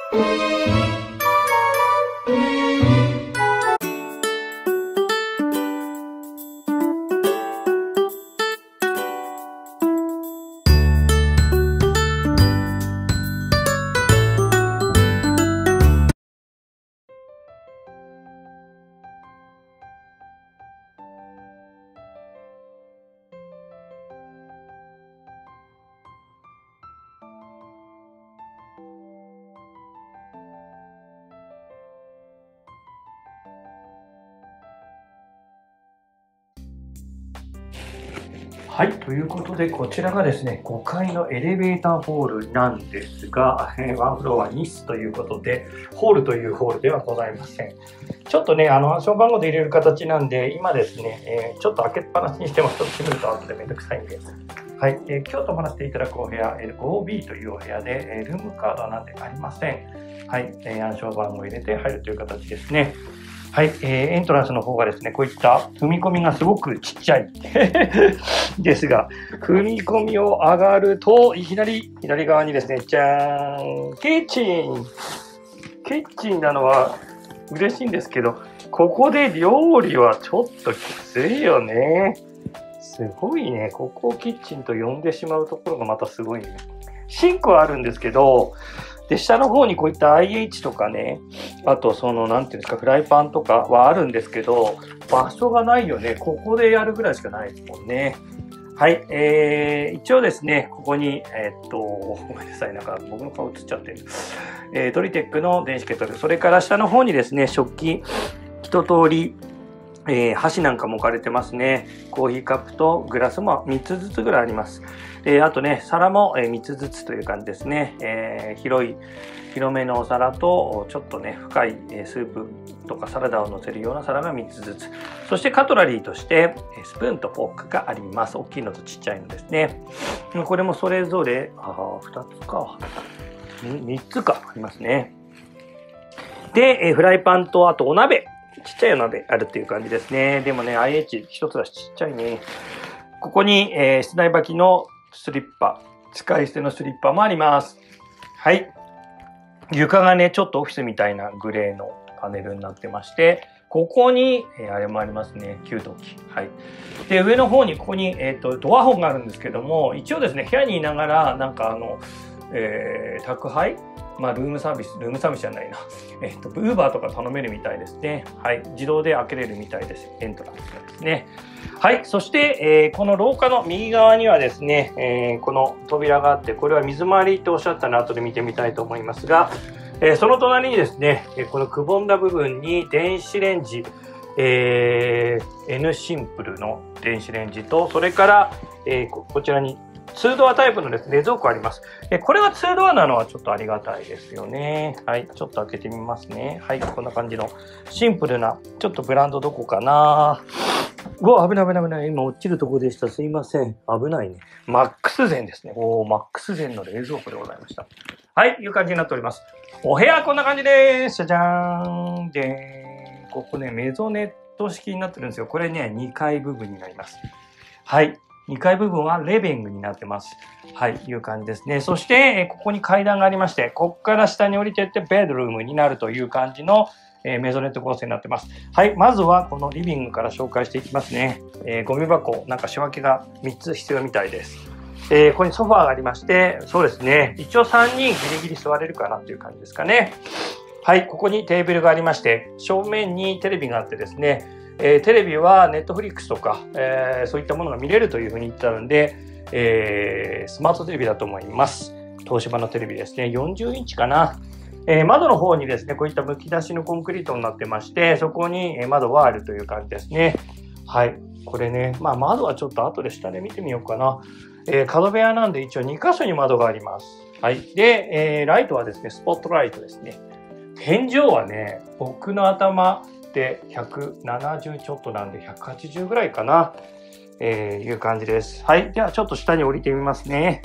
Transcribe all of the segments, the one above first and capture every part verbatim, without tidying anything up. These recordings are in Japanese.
はい、ということで、こちらがですね、ごかいのエレベーターホールなんですが、ワンフロアに室ということで、ホールというホールではございません。ちょっとね、あの暗証番号で入れる形なんで、今ですね、えー、ちょっと開けっぱなしにしても、ちょっと閉めると後でめんどくさいんで、はい、えー、今日泊まらせていただくお部屋、ごビー というお部屋で、ルームカードはなんでありません。はい、えー、暗証番号を入れて入るという形ですね。はい、えー、エントランスの方がですね、こういった踏み込みがすごくちっちゃいですが、踏み込みを上がると、いきなり左側にですね、じゃーん、キッチンキッチンなのは嬉しいんですけど、ここで料理はちょっときついよね。すごいね、ここをキッチンと呼んでしまうところがまたすごいね。シンクはあるんですけど、で、下の方にこういった アイエイチ とかね、あとその、なんていうんですか、フライパンとかはあるんですけど、場所がないよね。ここでやるぐらいしかないですもんね。はい、えー、一応ですね、ここに、えー、っと、ごめんなさい、なんか僕の顔映っちゃってる。えー、トリテックの電子ケトル、それから下の方にですね、食器、一通り、えー、箸なんかも置かれてますね。コーヒーカップとグラスもみっつずつぐらいあります。えー、あとね、皿もみっつずつという感じですね。えー、広い、広めのお皿と、ちょっとね、深いスープとかサラダを乗せるような皿がみっつずつ。そしてカトラリーとして、スプーンとフォークがあります。大きいのとちっちゃいのですね。これもそれぞれ、あふたつか。みっつかありますね。で、フライパンと、あとお鍋。ちっちゃいお鍋あるっていう感じですね。でもね、アイエイチ 一つはちっちゃいね。ここに、えー、室内履きのスリッパ、使い捨てのスリッパもあります。はい。床がね、ちょっとオフィスみたいなグレーのパネルになってまして、ここに、えー、あれもありますね、給湯器。はい。で、上の方にここに、えっと、ドアホンがあるんですけども、一応ですね、部屋にいながら、なんかあの、えー、宅配まあ、ルームサービス、ルームサービスじゃないな。えっと、ウーバーとか頼めるみたいですね。はい。自動で開けれるみたいです。エントランスがですね。はい。そして、えー、この廊下の右側にはですね、えー、この扉があって、これは水回りとおっしゃったので後で見てみたいと思いますが、えー、その隣にですね、このくぼんだ部分に電子レンジ、えー、N シンプルの電子レンジと、それから、えー、こ, こちらにツードアタイプのですね、冷蔵庫あります。えこれがツードアなのはちょっとありがたいですよね。はい。ちょっと開けてみますね。はい。こんな感じのシンプルな、ちょっとブランドどこかな。うわ、危ない危ない危ない。今落ちるとこでした。すいません。危ないね。マックスゼンですね。おー、マックスゼンの冷蔵庫でございました。はい。いう感じになっております。お部屋こんな感じです。じゃじゃーん。でーここね、メゾネット式になってるんですよ。これね、にかい部分になります。はい。にかい部分はレビングになってます。はい、いう感じですね。そして、ここに階段がありまして、ここから下に降りていってベッドルームになるという感じの、えー、メゾネット構成になってます。はい、まずはこのリビングから紹介していきますね。えー、ゴミ箱、なんか仕分けがみっつ必要みたいです。えー、ここにソファーがありまして、そうですね、一応さんにんギリギリ座れるかなという感じですかね。はい、ここにテーブルがありまして、正面にテレビがあってですね、えー、テレビはネットフリックスとか、えー、そういったものが見れるというふうに言ってあるんで、えー、スマートテレビだと思います。東芝のテレビですね。よんじゅうインチかな。えー、窓の方にですね、こういったむき出しのコンクリートになってまして、そこに窓はあるという感じですね。はい。これね、まあ窓はちょっと後で下で見てみようかな。えー、角部屋なんで一応に箇所に窓があります。はい。で、えー、ライトはですね、スポットライトですね。天井はね、僕の頭、でひゃくななじゅうちょっとなんでひゃくはちじゅうぐらいかな、えー、いう感じです。はい。ではちょっと下に降りてみますね。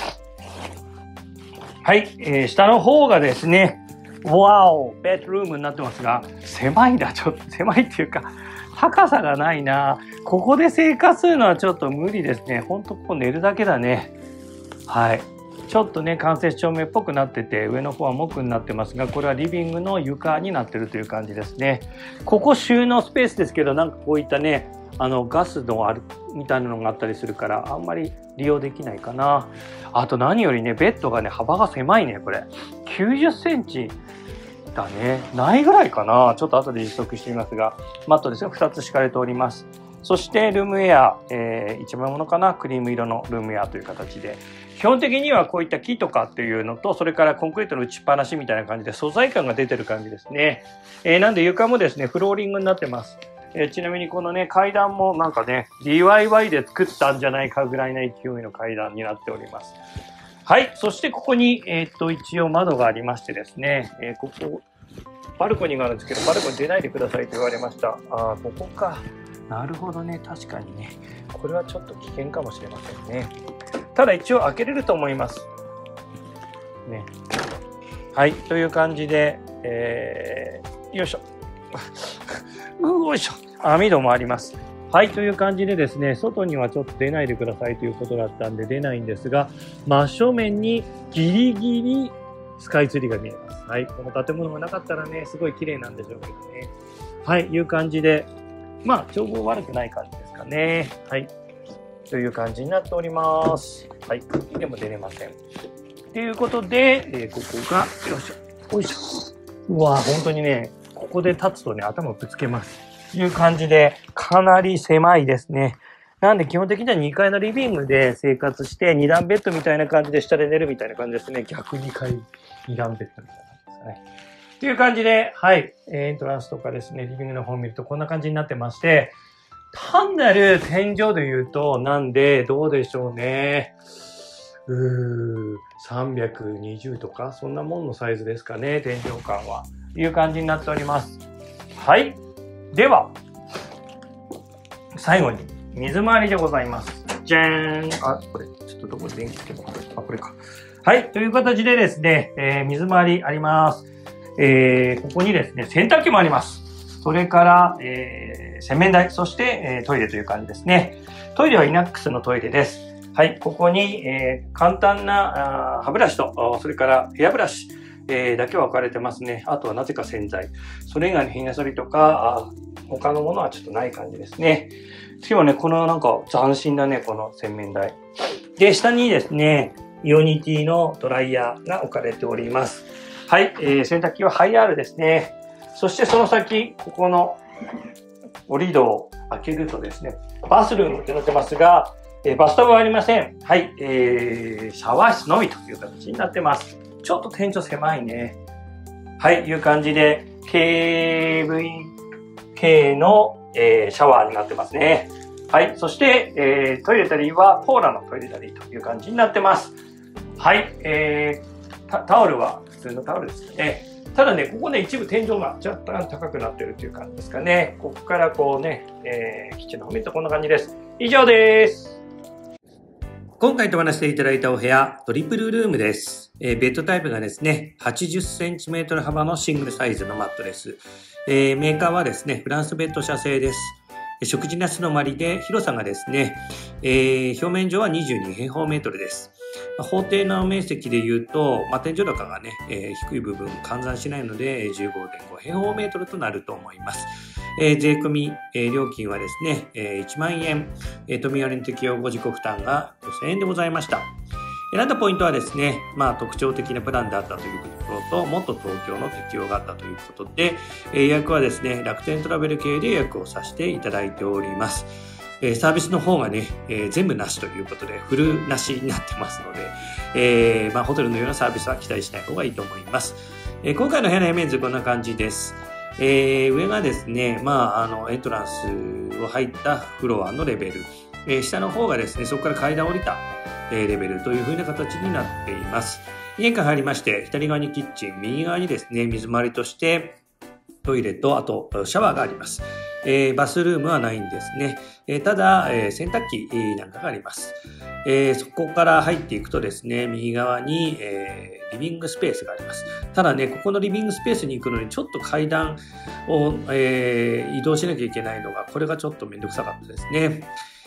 はい。えー、下の方がですね、わお、ベッドルームになってますが、狭いな、ちょっと狭いっていうか、高さがないな。ここで生活するのはちょっと無理ですね。ほんとここ寝るだけだね。はい。 ちょっとね間接照明っぽくなってて、上の方は木になってますが、これはリビングの床になってるという感じですね。ここ収納スペースですけど、なんかこういったねあのガスのあるみたいなのがあったりするから、あんまり利用できないかな。あと何よりねベッドがね幅が狭いね。これきゅうじゅっセンチだね、ないぐらいかな。ちょっと後で実測してみますが、マットレスがふたつ敷かれております。そしてルームウェア、えー、一番ものかな、クリーム色のルームウェアという形で、基本的にはこういった木とかっていうのと、それからコンクリートの打ちっぱなしみたいな感じで素材感が出てる感じですね。えー、なんで床もですねフローリングになってます。えー、ちなみにこのね階段もなんかね ディーアイワイ で作ったんじゃないかぐらいの勢いの階段になっております。はい、そしてここに、えー、っと一応窓がありましてですね、えー、ここバルコニーがあるんですけど、バルコニー出ないでくださいと言われました。ああ、ここか。なるほどね、確かにね。これはちょっと危険かもしれませんね。ただ一応開けれると思います。ね。はい、という感じで、えー、よいしょ。よいしょ。網戸もあります。はい、という感じでですね、外にはちょっと出ないでくださいということだったんで出ないんですが、真正面にギリギリスカイツリーが見えます。はい、この建物がなかったらね、すごい綺麗なんでしょうけどね。はい、いう感じで、まあ、眺望悪くない感じですかね。はい、という感じになっております。はい、でも出れません。ということで、えー、ここが、よいしょ、よいしょ。うわ、本当にね、ここで立つとね、頭をぶつけます。という感じで、かなり狭いですね。なんで基本的にはにかいのリビングで生活して、にだんベッドみたいな感じで下で寝るみたいな感じですね。逆にかい、にだんベッドみたいな感じですかね。という感じで、はい、エントランスとかですね、リビングの方を見るとこんな感じになってまして、単なる天井で言うと、なんで、どうでしょうね。うー、さんびゃくにじゅうとか、そんなもんのサイズですかね、天井感は。いう感じになっております。はい。では、最後に、水回りでございます。じゃーん。あ、これ、ちょっとどこで電気つけたの？あ、これか。はい。という形でですね、えー、水回りあります。えー、ここにですね、洗濯機もあります。それから、えー、洗面台、そして、えー、トイレという感じですね。トイレはイナックスのトイレです。はい。ここに、えー、簡単なあ歯ブラシと、それからヘアブラシ、えー、だけは置かれてますね。あとはなぜか洗剤。それ以外のひげ剃りとか、他のものはちょっとない感じですね。次はね、このなんか斬新だね、この洗面台。で、下にですね、イオニティのドライヤーが置かれております。はい、えー、洗濯機はハイアールですね。そしてその先、ここの折り戸を開けるとですね、バスルームってなってますが、えー、バスタブはありません。はい、えー、シャワー室のみという形になってます。ちょっと天井狭いね。はい、いう感じで、ケーブイケー の、えー、シャワーになってますね。はい、そして、えー、トイレタリーはポーラのトイレタリーという感じになってます。はい、えー、タ, タオルは普通のタオルですね。ただね、ここね、一部天井が若干高くなってるという感じですかね。ここからこうね、えー、キッチンの方見るとこんな感じです。以上です。今回泊まらせていただいたお部屋、トリプルルームです。えー、ベッドタイプがですね、はちじゅっセンチメートル幅のシングルサイズのマットレス。えー、メーカーはですね、フランスベッド社製です。食事なしの間りで広さがですね、えー、表面上はにじゅうに平方メートルです。法定の面積で言うと、まあ、天井高がね、えー、低い部分換算しないので じゅうごてんご平方メートルとなると思います。えー、税込み、えー、料金はですね、えー、いちまんえん、えー、都民割の適用ご自己負担がごせんえんでございました。選んだポイントはですね、まあ特徴的なプランであったというところと、もっと東京の適用があったということで、えー、予約はですね、楽天トラベル系で予約をさせていただいております。えー、サービスの方がね、えー、全部なしということで、フルなしになってますので、えー、まあホテルのようなサービスは期待しない方がいいと思います。えー、今回の部屋の平面図こんな感じです。えー、上がですね、まああのエントランスを入ったフロアのレベル、えー、下の方がですね、そこから階段を降りたレベルという風な形になっています。玄関入りまして、左側にキッチン、右側にですね、水回りとしてトイレと、あとシャワーがあります。えー、バスルームはないんですね。えー、ただ、えー、洗濯機なんかがあります。えー、そこから入っていくとですね、右側に、えー、リビングスペースがあります。ただね、ここのリビングスペースに行くのにちょっと階段を、えー、移動しなきゃいけないのが、これがちょっとめんどくさかったですね。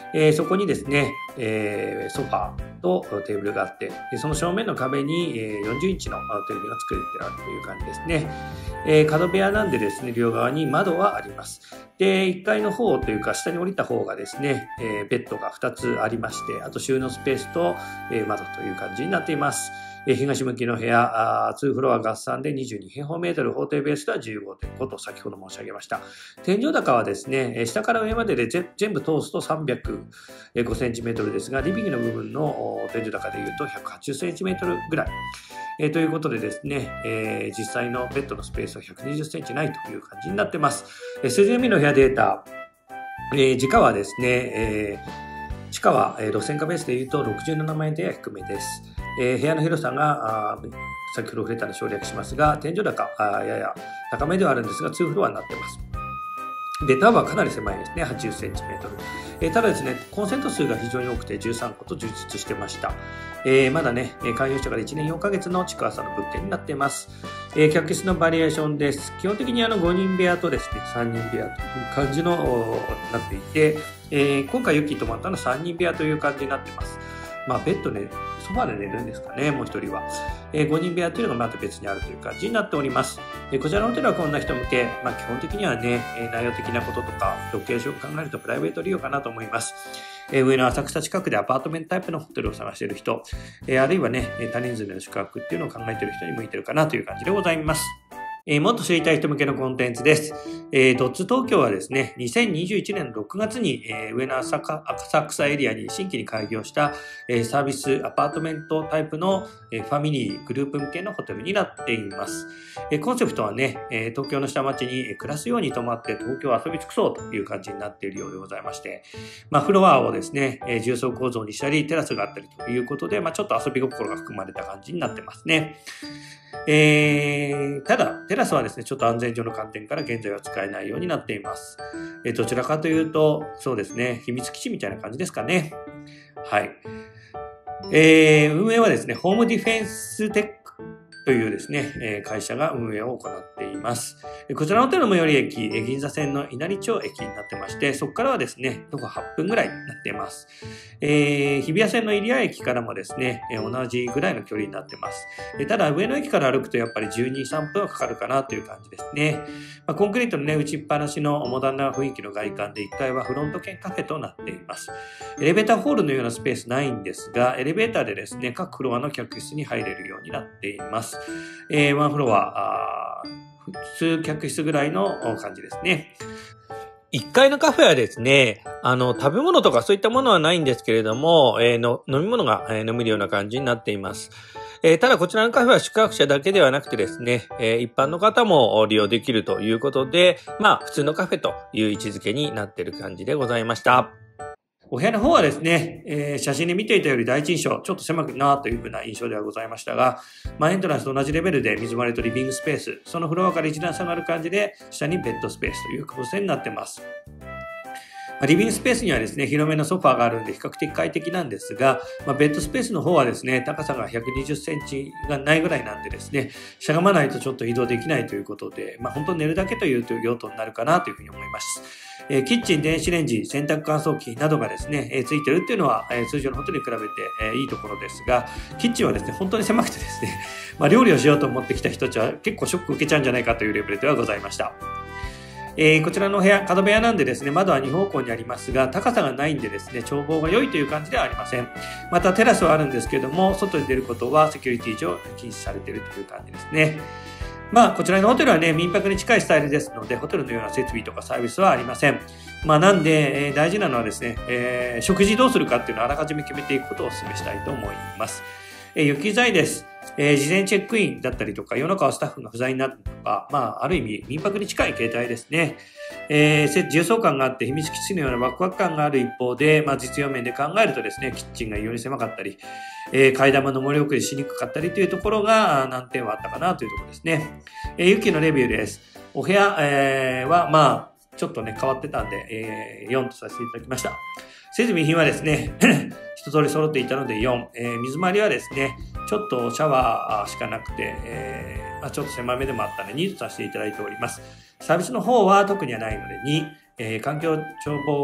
えー、そこにですね、えー、ソファーとテーブルがあって、その正面の壁によんじゅうインチのテレビが作れてあるという感じですね。えー、角部屋なんでですね、両側に窓はあります。で、いっかいの方というか下に降りた方がですね、えー、ベッドがふたつありまして、あと収納スペースと、えー、窓という感じになっています。えー、東向きの部屋、にフロア合算でにじゅうに平方メートル、法定ベースでは じゅうごてんご と先ほど申し上げました。天井高はですね、下から上までで全部通すとさんびゃくごセンチメートルですが、リビングの部分の天井高でいうとひゃくはちじゅっセンチメートルぐらい。えー、ということでですね、えー、実際のベッドのスペースはひゃくにじゅっセンチないという感じになっています。えー、数字のみの部屋データ、えー、時価はですね、えー、地価は、えー、路線価ベースでいうとろくじゅうななまんえんでは低めです。えー、部屋の広さが、あ先ほど触れたので省略しますが、天井高、あやや高めではあるんですが、にフロアになっています。ベッド幅はかなり狭いですね。はちじゅっセンチメートル。えー、ただですね、コンセント数が非常に多くてじゅうさんこと充実してました。えー、まだね、開業してからいちねんよんかげつの築浅の物件になっています。えー、客室のバリエーションです。基本的にあのごにん部屋とですね、さんにん部屋という感じのなっていて、えー、今回ユッキー泊まったのはさんにん部屋という感じになっています。まあベッドね、ソファーで寝るんですかね、もう一人は。えー、ごにん部屋というのがまた別にあるという感じになっております。えー、こちらのホテルはこんな人向け、まあ基本的にはね、えー、内容的なこととか、ロケーションを考えるとプライベート利用かなと思います。えー、上の浅草近くでアパートメントタイプのホテルを探している人、えー、あるいはね、多人数での宿泊っていうのを考えている人に向いているかなという感じでございます。えー、もっと知りたい人向けのコンテンツです。えー、ドッツ東京はですね、にせんにじゅういちねんろくがつに、えー、上野浅草エリアに新規に開業した、えー、サービスアパートメントタイプの、えー、ファミリーグループ向けのホテルになっています。えー、コンセプトはね、えー、東京の下町に暮らすように泊まって東京を遊び尽くそうという感じになっているようでございまして、まあ、フロアをですね、えー、重層構造にしたり、テラスがあったりということで、まあ、ちょっと遊び心が含まれた感じになってますね。えー、ただ、テラスはですね、ちょっと安全上の観点から現在は使えないようになっています。えー、どちらかというと、そうですね、秘密基地みたいな感じですかね。はい。えー、運営はですね、ホームディフェンステックというですね、会社が運営を行っています。こちらのホテルの最寄り駅、銀座線の稲荷町駅になってまして、そこからはですね、徒歩はっぷんぐらいになっています。えー、日比谷線の入谷駅からもですね、同じぐらいの距離になっています。ただ、上野駅から歩くとやっぱりじゅうに、さんぷんはかかるかなという感じですね。まあ、コンクリートのね、打ちっぱなしのモダンな雰囲気の外観でいっかいはフロント兼カフェとなっています。エレベーターホールのようなスペースないんですが、エレベーターでですね、各フロアの客室に入れるようになっています。えー、ワンフロア、普通客室ぐらいの感じですね。いっかいのカフェはですね、あの、食べ物とかそういったものはないんですけれども、えー、の飲み物が、えー、飲めるような感じになっています。えー、ただこちらのカフェは宿泊者だけではなくてですね、えー、一般の方も利用できるということで、まあ、普通のカフェという位置づけになっている感じでございました。お部屋の方はですね、えー、写真で見ていたより第一印象、ちょっと狭くなというふうな印象ではございましたが、まあ、エントランスと同じレベルで水回りとリビングスペース、そのフロアから一段下がる感じで、下にベッドスペースという構成になっています。リビングスペースにはですね、広めのソファーがあるんで比較的快適なんですが、まあ、ベッドスペースの方はですね、高さがひゃくにじゅっセンチがないぐらいなんでですね、しゃがまないとちょっと移動できないということで、まあ、本当に寝るだけという用途になるかなというふうに思います。えー、キッチン、電子レンジ、洗濯乾燥機などがですね、えー、ついてるっていうのは、えー、通常のホテルに比べて、えー、いいところですが、キッチンはですね、本当に狭くてですね、まあ、料理をしようと思ってきた人たちは結構ショック受けちゃうんじゃないかというレベルではございました。えー、こちらの部屋、角部屋なんでですね、窓はに方向にありますが、高さがないんでですね、眺望が良いという感じではありません。またテラスはあるんですけれども、外に出ることはセキュリティ上禁止されているという感じですね。まあ、こちらのホテルはね、民泊に近いスタイルですので、ホテルのような設備とかサービスはありません。まあ、なんで、えー、大事なのはですね、えー、食事どうするかっていうのをあらかじめ決めていくことをお勧めしたいと思います。えー、雪剤です。えー、事前チェックインだったりとか、夜中はスタッフが不在になるとか、まあ、ある意味、民泊に近い形態ですね。えー、重層感があって秘密基地のようなワクワク感がある一方で、まあ、実用面で考えるとですね、キッチンが異様に狭かったり、えー、階段も上り送りしにくかったりというところが難点はあったかなというところですね。えー、ユキのレビューです。お部屋、えー、は、まあ、ちょっとね、変わってたんで、えー、よんとさせていただきました。設備品はですね、一通り揃っていたのでよん。えー、水回りはですね、ちょっとシャワーしかなくて、えーまあ、ちょっと狭めでもあったのでにとさせていただいております。サービスの方は特にはないのでに、えー、環境情報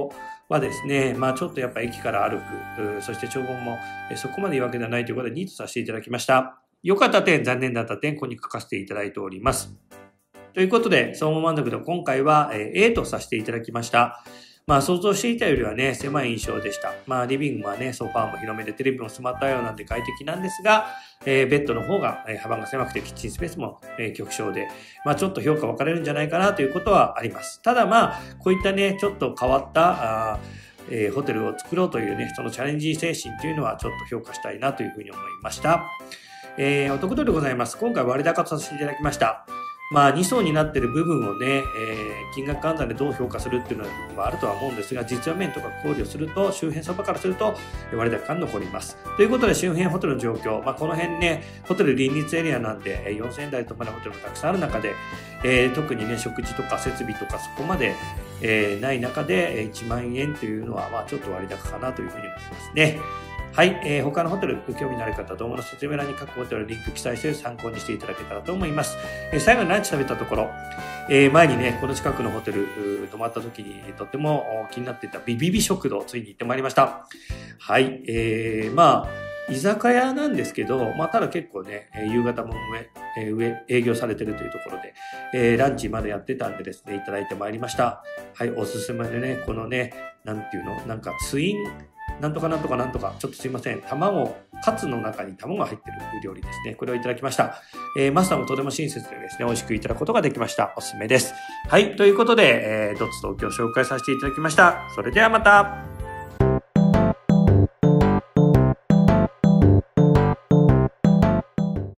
はですね、まあちょっとやっぱ駅から歩く、そして長言もそこまでいいわけではないということでにとさせていただきました。良かった点、残念だった点、ここに書かせていただいております。ということで、総合満足度今回は A とさせていただきました。まあ想像していたよりはね、狭い印象でした。まあリビングはね、ソファーも広めでテレビもスマート対応なんで快適なんですが、えー、ベッドの方が幅が狭くてキッチンスペースも、えー、極小で、まあちょっと評価分かれるんじゃないかなということはあります。ただまあ、こういったね、ちょっと変わった、あえー、ホテルを作ろうというね、そのチャレンジ精神というのはちょっと評価したいなというふうに思いました。えー、お得度でございます。今回割高とさせていただきました。まあに層になっている部分をね、えー、金額換算でどう評価するっていうのはあるとは思うんですが、実は面とか考慮すると、周辺相場からすると割高感残ります。ということで周辺ホテルの状況、まあこの辺ね、ホテル隣立エリアなんでよんせんえん台とかのホテルもたくさんある中で、えー、特にね、食事とか設備とかそこまで、えー、ない中でいちまんえんというのは、まあちょっと割高かなというふうに思いますね。はい、えー、他のホテル、興味のある方、動画の説明欄に各ホテルリンク記載して参考にしていただけたらと思います。えー、最後にランチ食べたところ、えー、前にね、この近くのホテル、泊まった時にとっても気になっていたビビビ食堂、ついに行ってまいりました。はい、えー、まあ、居酒屋なんですけど、まあ、ただ結構ね、夕方も上、上、営業されてるというところで、えー、ランチまでやってたんでですね、いただいてまいりました。はい、おすすめでね、このね、なんていうの、なんかツイン、なんとかなんとかなんとか、ちょっとすいません。卵、カツの中に卵が入ってる料理ですね。これをいただきました。えー、マスターもとても親切でですね、美味しくいただくことができました。おすすめです。はい。ということで、えー、ドッツ東京を紹介させていただきました。それではまた。